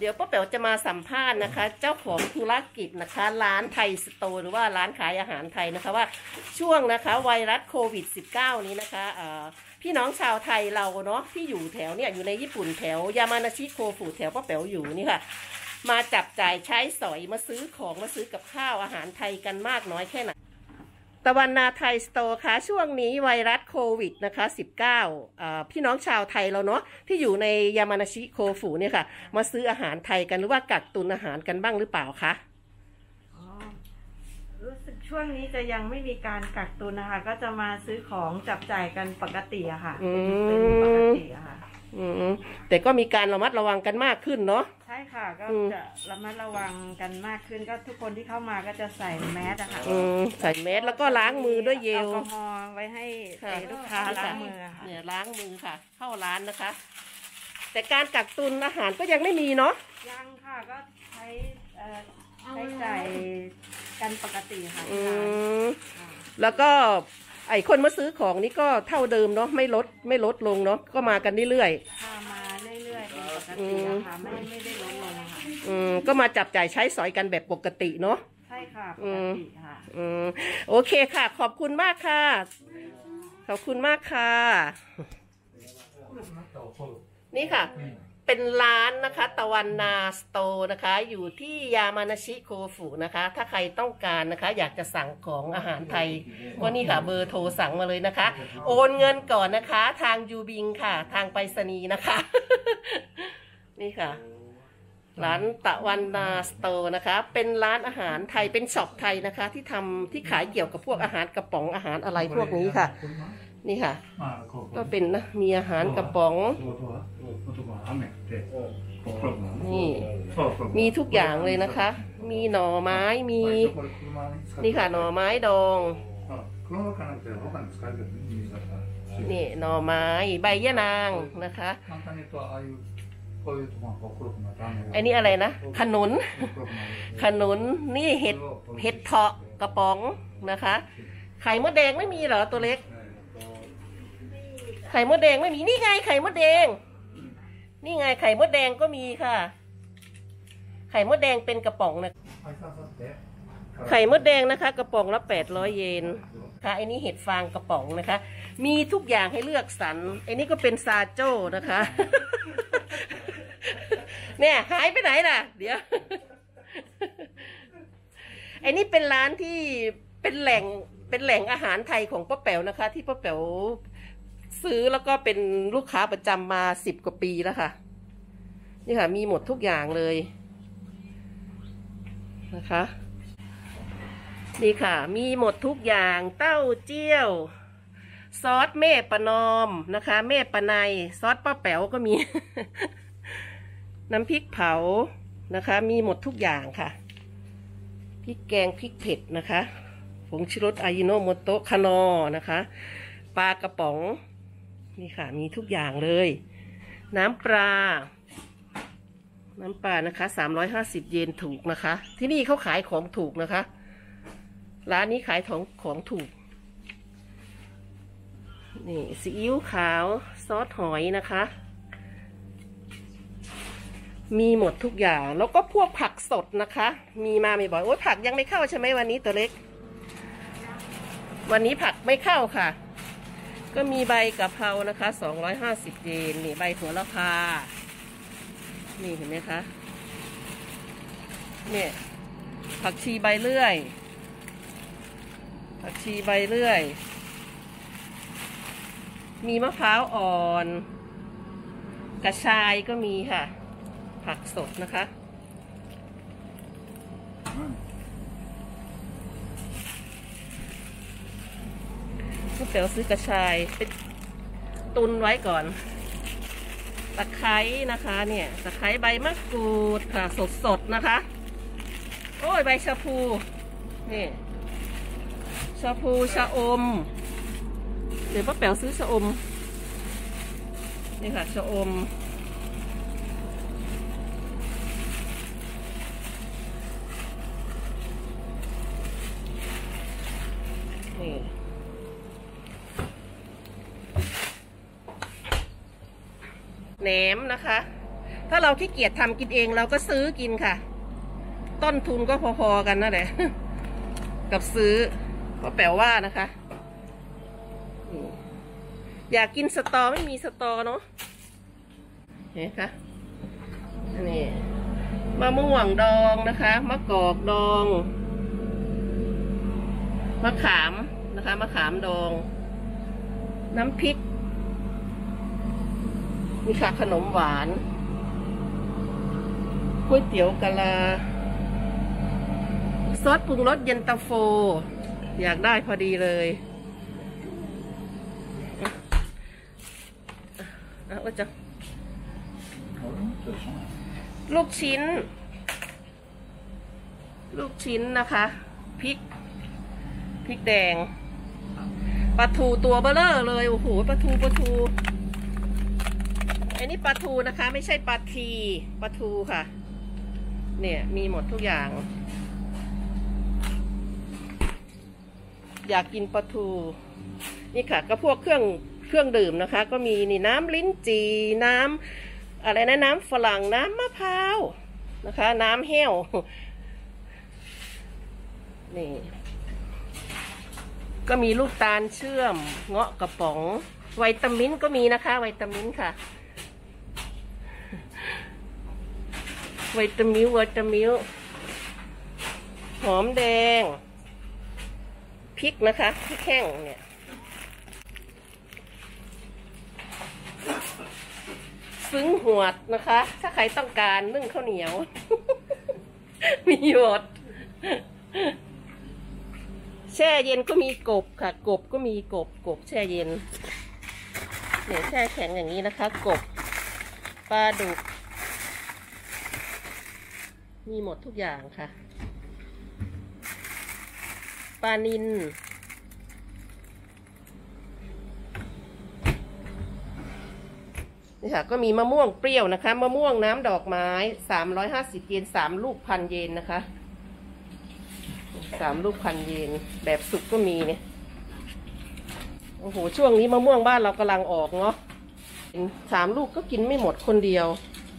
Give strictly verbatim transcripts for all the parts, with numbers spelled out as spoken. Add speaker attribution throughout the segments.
Speaker 1: ดี๋ยวป้าแป๋วจะมาสัมภาษณ์นะคะเจ้าของธุรกิจนะคะร้านไทยสโตร์หรือว่าร้านขายอาหารไทยนะคะว่าช่วงนะคะไวรัสโควิด สิบเก้า นี้นะคะพี่น้องชาวไทยเราเนาะที่อยู่แถวเนี่ยอยู่ในญี่ปุ่นแถวยามานาชิโคฟุแถวป้าแป๋วอยู่นี่ค่ะมาจับจ่ายใช้สอยมาซื้อของมาซื้อกับข้าวอาหารไทยกันมากน้อยแค่ไหนตะวันนาไทยสโตร์ค่ะช่วงนี้ไวรัสโควิดนะคะสิบเก้าพี่น้องชาวไทยเราเนาะที่อยู่ในยามานาชิโคฟุเนี่ยค่ะมาซื้ออาหารไทยกันหรือว่ากักตุนอาหารกันบ้างหรือเปล่าคะ
Speaker 2: อ๋อรู้สึกช่วงนี้จะยังไม่มีการกักตุนนะคะก็จะมาซื้อของจับจ่ายกันปกติอะค่ะเป็นปกติอะค่ะ
Speaker 1: อืมแต่ก็มีการระมัดระวังกันมากขึ้นเนาะ
Speaker 2: ใช่ค่ะก็จะระมัดระวังกันมากขึ้นก็ทุกคนที่เข้ามาก็จะใส่แมสอะค่ะ
Speaker 1: ใส่แมสแล้วก็ล้างมือด้วยเจล
Speaker 2: แอลกอฮอล์ไว้ให้ลูกค้าล้างมือค่ะ
Speaker 1: เนี่ยล้างมือค่ะเข้าร้านนะคะแต่การกักตุนอาหารก็ยังไม่มีเนาะ
Speaker 2: ยังค่ะก็ใช้ใช้จ่ายกันปกติค่ะ
Speaker 1: แล้วก็ไอ้คนมาซื้อของนี่ก็เท่าเดิมเนาะไม่ลดไม่ลดลงเนาะก็มากันเรื่อย
Speaker 2: ๆค่ะมาเรื่อยๆเป็นปกติค่ะไม่ไม่ได้ลดลงค่ะ
Speaker 1: อืมก็มาจับจ่ายใช้สอยกันแบบปกติเนาะ
Speaker 2: ใช่ค่ะปกติค่ะ
Speaker 1: อืมโอเคค่ะขอบคุณมากค่ะขอบคุณมากค่ะนี่ค่ะเป็นร้านนะคะตะวันนาสโตร์นะคะอยู่ที่ยามานาชิโคฟุนะคะถ้าใครต้องการนะคะอยากจะสั่งของอาหารไทยก็นี่ค่ะเบอร์โทรสั่งมาเลยนะคะโอนเงินก่อนนะคะทางยูบิงค่ะทางไปรษณีย์นะคะนี่ค่ะร้านตะวันนาสโตร์นะคะเป็นร้านอาหารไทยเป็นช็อปไทยนะคะที่ทำที่ขายเกี่ยวกับพวกอาหารกระป๋องอาหารอะไรพวกนี้ค่ะนี่ค่ะก็เป็นนะมีอาหารกระป๋องนี่มีทุกอย่างเลยนะคะมีหน่อไม้มีนี่ค่ะหน่อไม้ดองนี่หน่อไม้ใบยะนางนะคะอันนี้อะไรนะขนุนขนุนนี่เห็ดเห็ดเถาะกระป๋องนะคะไข่มดแดงไม่มีเหรอตัวเล็กไข่มดแดงไม่มีนี่ไงไข่มดแดงนี่ไงไข่มดแดงก็มีค่ะไข่มดแดงเป็นกระป๋องนะไข่มดแดงนะคะกระป๋องละแปดร้อยเยนค่ะไอ้นี่เห็ดฟางกระป๋องนะคะมีทุกอย่างให้เลือกสรรไอ้นี่ก็เป็นซาโจ้นะคะเนี่ยหายไปไหนล่ะเดี๋ยวไอ้นี่เป็นร้านที่เป็นแหล่งเป็นแหล่งอาหารไทยของป้าแป๋วนะคะที่ป้าแป๋วซื้อแล้วก็เป็นลูกค้าประจำมาสิบกว่าปีแล้วค่ะนี่ค่ะมีหมดทุกอย่างเลยนะคะนี่ค่ะมีหมดทุกอย่างเต้าเจี้ยวซอสแม่ประนอมนะคะแม่ประไนซอสป้าแป๋วก็มี น้ำพริกเผานะคะมีหมดทุกอย่างค่ะพริกแกงพริกเผ็ดนะคะผงชูรสอายิโนโมโตะคานอนะคะปลากระป๋องนี่ค่ะมีทุกอย่างเลยน้ำปลาน้ำปลานะคะสามร้อยห้าสิบเยนถูกนะคะที่นี่เขาขายของถูกนะคะร้านนี้ขายของของถูกนี่ซีอิ๊วขาวซอสหอยนะคะมีหมดทุกอย่างแล้วก็พวกผักสดนะคะมีมาไม่บ่อยโอ้ยผักยังไม่เข้าใช่ไหมวันนี้ตัวเล็กวันนี้ผักไม่เข้าค่ะก็มีใบกะเพรานะคะสองร้อยห้าสิบเยนนี่ใบโหระพานี่เห็นไหมคะเนี่ยผักชีใบเลื่อยผักชีใบเลื่อยมีมะพร้าวอ่อนกระชายก็มีค่ะผักสดนะคะก็เดี๋ยวซื้อกระชายไปตุนไว้ก่อนตะไคร้นะคะเนี่ยตะไคร้ใบมะกรูดค่ะสดๆนะคะโอ้ยใบชะพูนี่ชะพูชะอมเดี๋ยวป้าแป๋วซื้อชะอมนี่ค่ะชะอมนี่แหนมนะคะถ้าเราขี้เกียจทำกินเองเราก็ซื้อกินค่ะ ต้นทุนก็พอๆกันนั่นแหละ กับซื้อก็แปลว่านะคะอยากกินสตอไม่มีสตอเนาะเห็นคะอันนี้มะม่วงดองนะคะมะกอกดองมะขามนะคะมะขามดองน้ำพริกมีค่ะขนมหวานก๋วยเตี๋ยวกะลาซอสปรุงรสเย็นตาโฟอยากได้พอดีเลยอ่ะว่าจะลูกชิ้นลูกชิ้นนะคะพริกพริกแดงปลาทูตัวเบลเลอร์เลยโอ้โหปลาทูปลาทูอันนี้ปลาทูนะคะไม่ใช่ปลาทีปลาทูค่ะเนี่ยมีหมดทุกอย่างอยากกินปลาทูนี่ค่ะก็พวกเครื่องเครื่องดื่มนะคะก็มีนี่น้ำลิ้นจี่น้ำอะไรนะน้ำฝรั่งน้ำมะพร้าวนะคะน้ำแห้วนี่ก็มีลูกตาลเชื่อมเงาะกระป๋องวิตามินก็มีนะคะวิตามินค่ะวิตามินวิตามินหอมแดงพริกนะคะพริกแห้งเนี่ยซึ้งหวดนะคะถ้าใครต้องการนึ่งข้าวเหนียว มีหยดแช่เย็นก็มีกบค่ะกบก็มีกบกบแช่เย็นเนี่ยแช่แข็งอย่างนี้นะคะกบปลาดุกมีหมดทุกอย่างค่ะปลานิลนี่ค่ะก็มีมะม่วงเปรี้ยวนะคะมะม่วงน้ำดอกไม้สามร้อยห้าสิบเยนสามลูกพันเยนนะคะสามลูกพันเยนแบบสุกก็มีเนี่ยโอ้โหช่วงนี้มะม่วงบ้านเรากำลังออกเนาะสามลูกก็กินไม่หมดคนเดียว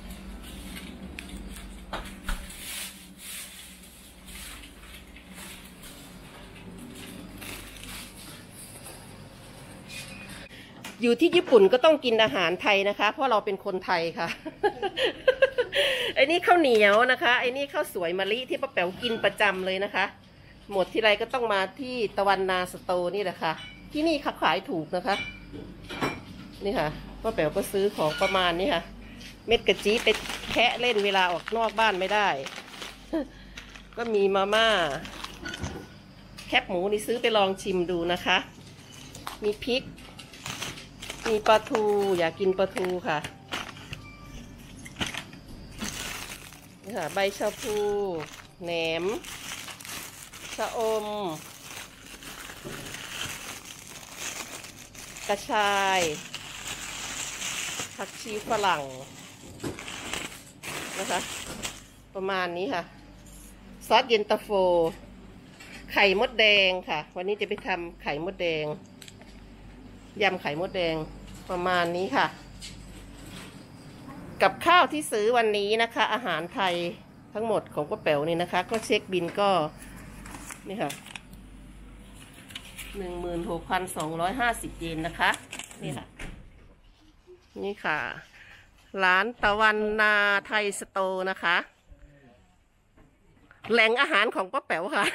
Speaker 1: อยู่ที่ญี่ปุ่นก็ต้องกินอาหารไทยนะคะเพราะเราเป็นคนไทยค่ะ ไอ้นี่ข้าวเหนียวนะคะไอ้นี่ข้าวสวยมะลิที่ป้าแป๋วกินประจำเลยนะคะหมดที่ไรก็ต้องมาที่ตะวันนาสโตนี่แหละค่ะที่นี่ขายถูกนะคะนี่ค่ะป้าแป๋วก็ซื้อของประมาณนี้ค่ะเม็ดกะจิไปแคะเล่นเวลาออกนอกบ้านไม่ได้ ก็มีมาม่าแคบหมูนี่ซื้อไปลองชิมดูนะคะมีพริกมีปลาทูอยากกินปลาทูค่ะนี่ค่ะใบชะพูแหนมชะอมกระชายผักชีฝรั่งนะคะประมาณนี้ค่ะซอสเย็นตาโฟไข่มดแดงค่ะวันนี้จะไปทำไข่มดแดงยำไข่มดแดงประมาณนี้ค่ะกับข้าวที่ซื้อวันนี้นะคะอาหารไทยทั้งหมดของป้าแป๋วนี่นะคะก็เช็คบินก็นี่ค่ะหนึ่งหมื่นหกพันสองร้อยห้าสิบเยนนะคะนี่ค่ะนี่ค่ะร้านตะวันนาไทยสโตร์นะคะแหล่งอาหารของป้าแป๋วค่ะ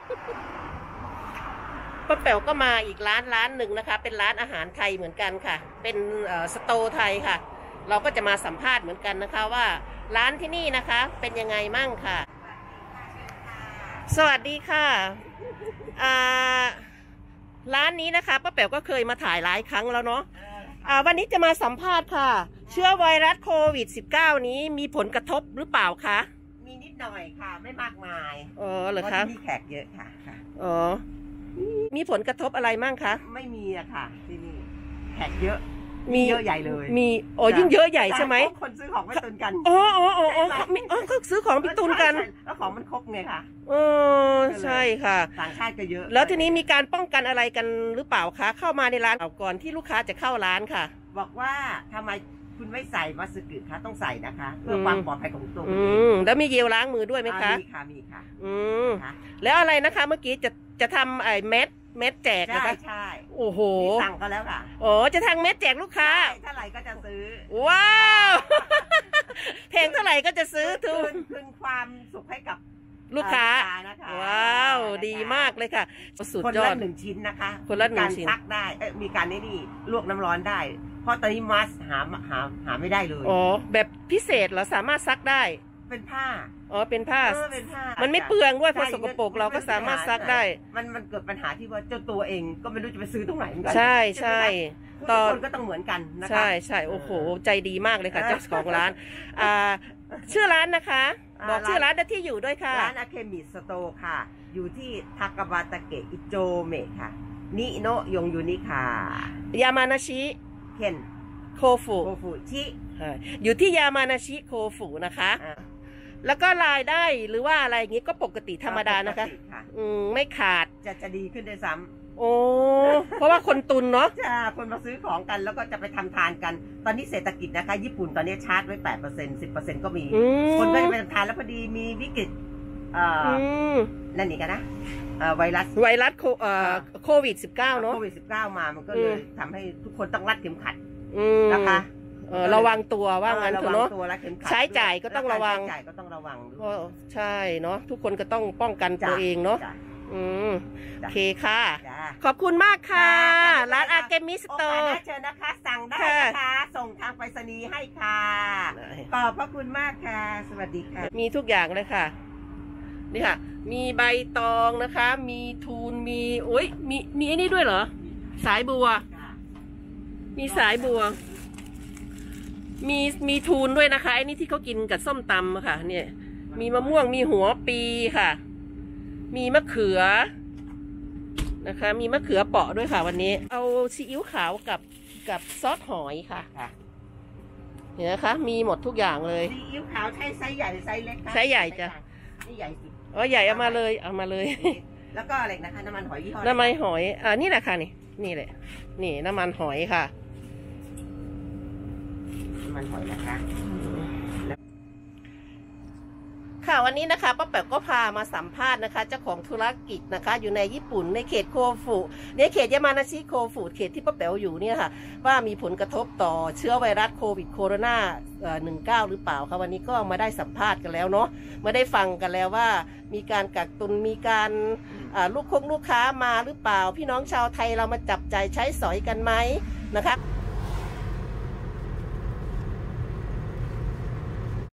Speaker 1: ป้าแป๋วก็มาอีกร้านร้านหนึ่งนะคะเป็นร้านอาหารไทยเหมือนกันค่ะเป็นสโตร์ไทยค่ะเราก็จะมาสัมภาษณ์เหมือนกันนะคะว่าร้านที่นี่นะคะเป็นยังไงมั่งค่ะสวัสดีค่ะร้านนี้นะคะป้าแป๋วก็เคยมาถ่ายหลายครั้งแล้วเนาะวันนี้จะมาสัมภาษณ์ค่ะเชื้อไวรัสโควิด สิบเก้า นี้มีผลกระทบหรือเปล่าคะ
Speaker 3: มีนิดหน่อยค่ะไม่มากมาย
Speaker 1: อ๋อเหรอคะ
Speaker 3: มีแขกเยอะค่ะ
Speaker 1: อ๋อมีผลกระทบอะไรมั่งคะ
Speaker 3: ไม่มีอะค่ะที่นี่แขกเยอะมีเยอะใหญ่เลย
Speaker 1: มีอ๋อยิ่งเยอะใหญ่ใช่ไหม
Speaker 3: คนซื้อของไปตุนกัน
Speaker 1: อ๋ออ๋ออ๋ออ๋อเขาซื้อของไปตุนกัน
Speaker 3: แล้วของมันครบไงค่ะ
Speaker 1: เออใช่ค่ะ
Speaker 3: ต่างชาติก็เยอะ
Speaker 1: แล้วทีนี้มีการป้องกันอะไรกันหรือเปล่าคะเข้ามาในร้านก่อนที่ลูกค้าจะเข้าร้านค่ะ
Speaker 3: บอกว่าทำไมคุณไม่ใส่มาสึกึคะต้องใส่นะคะ เพื่อความปลอดภัยของตัวคุ
Speaker 1: อื
Speaker 3: ณเอง
Speaker 1: มแล้วมีเจลล้างมือด้วยไหมคะ
Speaker 3: มีค่ะมีค่ะ
Speaker 1: อืม
Speaker 3: ค่ะ
Speaker 1: แล้วอะไรนะคะเมื่อกี้จะจะทำไอ้เม็ดเม็ดแจกนะ
Speaker 3: ใช่
Speaker 1: คะ
Speaker 3: ใช่
Speaker 1: โอ้โห
Speaker 3: นี่สั่งก็แล้วค่ะ
Speaker 1: โอ้จะทางเม็ดแจกลูกค้า
Speaker 3: ใช่เท่าไหร่ก็จะซื้อ
Speaker 1: ว้าว เพลงเท่าไหร่ก็จะซื้อทุ
Speaker 3: คื
Speaker 1: น
Speaker 3: นคืนความสุขให้กับ
Speaker 1: ลูกค้า
Speaker 3: เอ่อลูกค้านะคะ
Speaker 1: ว้าว
Speaker 3: นะคะ
Speaker 1: ดีมากเลยค่ะ สุด
Speaker 3: คน
Speaker 1: ยอ
Speaker 3: ละ
Speaker 1: ด
Speaker 3: หนึ่งชิ้นนะคะ
Speaker 1: คนละหนึ่งชิ้น
Speaker 3: มีการซักได้เอ้ยมีการนี่นี่ลวกน้ำร้อนได้ เพราะตอนนี้มัสหาหาหาไม่ได้เลย
Speaker 1: อ๋อ แบบพิเศษเหรอสามารถซักได้
Speaker 3: เป็นผ้า
Speaker 1: อ๋อ เป็นผ้า
Speaker 3: เออเป็นผ้า
Speaker 1: มันไม่
Speaker 3: จ้ะ
Speaker 1: เปลืองด้วย
Speaker 3: ใช่
Speaker 1: พอสกปรกเราก็สามารถซักได้
Speaker 3: มันมันเกิดปัญหาที่ว่าเจ้าตัวเองก็ไม่รู้จะไปซื้อตรงไหนเหมือนกั
Speaker 1: ใช่ใช่
Speaker 3: ต
Speaker 1: ต
Speaker 3: อ
Speaker 1: อน น
Speaker 3: คนก็ต้องเหมือนกันนะคะ
Speaker 1: ใช่ใช่โอ้โห ใจดีมากเลยค่ะเจ้าของร้าน อ่า ชื่อร้านนะคะ บอกชื่อร้านและที่อยู่ด้วยค่ะ
Speaker 3: ร้านอาเคมิสโตค่ะ อยู่ที่ทากาบาตะเกะอิโจเมะค่ะ นิโนยงยูนิค่ะ
Speaker 1: ยามานาชิ
Speaker 3: เคน
Speaker 1: โคฟุ
Speaker 3: โคฟุชิ
Speaker 1: อ่าอยู่ที่ยามานาชิโคฟุนะคะ
Speaker 3: อ่า
Speaker 1: แล้วก็รายได้หรือว่าอะไรอย่างงี้ก็ปกติธรรมดานะคะ
Speaker 3: ปกติค่ะ
Speaker 1: อืมไม่ขาด
Speaker 3: จะจะดีขึ้นด้วยซ้
Speaker 1: โอ้ เพราะว่าคนตุนเนาะ
Speaker 3: ำจะคนมาซื้อของกันแล้วก็จะไปทำทานกัน ตอนนี้เศรษฐกิจนะคะ ญี่ปุ่นตอนนี้ชาร์จไว้แปดเปอร์เซ็นต์สิบเปอร์เซ็นต์ก็มี
Speaker 1: อืม
Speaker 3: คนก็จะไปทำทานแล้วพอดีมีวิกฤตเอ่อ
Speaker 1: อื
Speaker 3: อ
Speaker 1: ม
Speaker 3: นั่นนี่กันนะเอ่อไวรัส
Speaker 1: ไวรัสโคเอ่อโควิดสิบเก้าเนาะ
Speaker 3: โควิดสิบเก้ามามันก็เลย
Speaker 1: อืม
Speaker 3: ทำให้ทุกคนต้องรัดเข็มขัด
Speaker 1: อืม
Speaker 3: นะคะ
Speaker 1: เออระวังตัวว่างั้นเถ
Speaker 3: ระ
Speaker 1: อะ
Speaker 3: วั
Speaker 1: เนาะ
Speaker 3: ตัวรัดเข็มขัด
Speaker 1: ใช้จ่ายก็ต้องระวัง
Speaker 3: ใช้จ่ายก็ต้องระวังด้วย
Speaker 1: ก็ใช่เนาะทุกคนก็ต้องป้องกันตัวเองเนาะ
Speaker 3: จ้
Speaker 1: อืมโอ
Speaker 3: จ้ะ
Speaker 1: เคค่ะ
Speaker 3: จ้า
Speaker 1: ขอบคุณมากค่ะ
Speaker 3: จ้ะ
Speaker 1: ร้านอาเกมิส
Speaker 3: โอ
Speaker 1: โต
Speaker 3: กาสหน้าเชิญนะคะ สั่งได้
Speaker 1: ค่ะ
Speaker 3: นะคะ ส่งทางไปรษณีย์ให้ค่ะ ขอบพระคุณมากค่ะ สวัสดีค่ะ
Speaker 1: มีทุกอย่างเลยค่ะ นี่ค่ะ มีใบตองนะคะ มีทูนมีโอ้ยมีมีไอ้นี่ด้วยเหรอ สายบัว มีสายบัว มีมีทูนด้วยนะคะไอ้นี่ที่เขากินกับส้มตำอะค่ะ เนี่ย มีมะม่วงมีหัวปีค่ะ มีมะเขือนะคะ มีมะเขือเปาะด้วยค่ะ วันนี้ เอาซีอิ๊วขาวกับกับซอสหอยค่ะ
Speaker 3: ค่ะ
Speaker 1: เนี่ยนะคะ มีหมดทุกอย่างเลย
Speaker 3: ซีอิ๊วขาวใช้ไซส์ใหญ่หรือไซส์เล็กคะ
Speaker 1: ไซส์ใหญ่จ้ะ
Speaker 3: นี่ใหญ่สิ
Speaker 1: อ๋อใหญ่เอามาเลยเอามาเลย
Speaker 3: แล้วก็อะไรนะคะ น้ำมันหอยยี่ห้อ
Speaker 1: น้ำมันหอย อ่า นี่แหละค่ะนี่ นี่แหละ นี่น้ำมันหอยค่ะ
Speaker 3: น้ำมันหอยนะคะ
Speaker 1: ค่ะวันนี้นะคะป้าแป๋วก็พามาสัมภาษณ์นะคะเจ้าของธุรกิจนะคะ อยู่ในญี่ปุ่นในเขตโคฟุในเขตยามานาชิโคฟุเขตที่ป้าแป๋วอยู่เนี่ยค่ะว่ามีผลกระทบต่อเชื้อไวรัสโควิดโคโรนาหนึ่งเก้าหรือเปล่าคะวันนี้ก็มาได้สัมภาษณ์กันแล้วเนาะมาได้ฟังกันแล้วว่ามีการกักตุนมีการลูกคงลูกค้ามาหรือเปล่า พี่น้องชาวไทยเรามาจับจ่ายใช้สอยกันไหมนะคะ